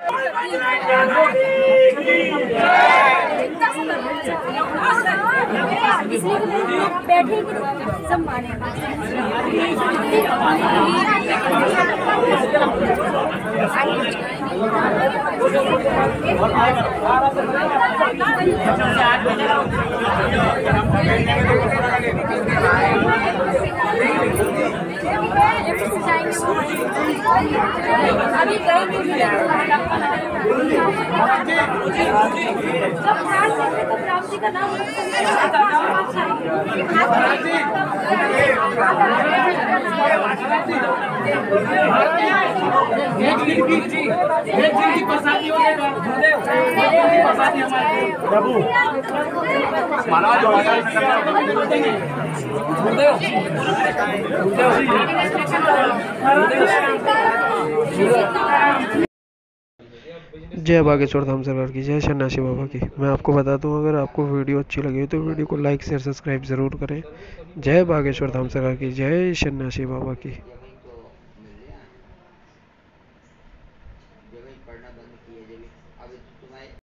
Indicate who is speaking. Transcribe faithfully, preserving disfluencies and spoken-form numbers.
Speaker 1: बैठे सब माने अभी गए का नाम
Speaker 2: जय बागेश्वर धाम सरकार की, जय सन्यासी बाबा की। मैं आपको बता दूं, अगर आपको वीडियो अच्छी लगी तो वीडियो को लाइक शेयर सब्सक्राइब ज़रूर करें। जय बागेश्वर धाम सरकार की, जय सन्यासी बाबा की।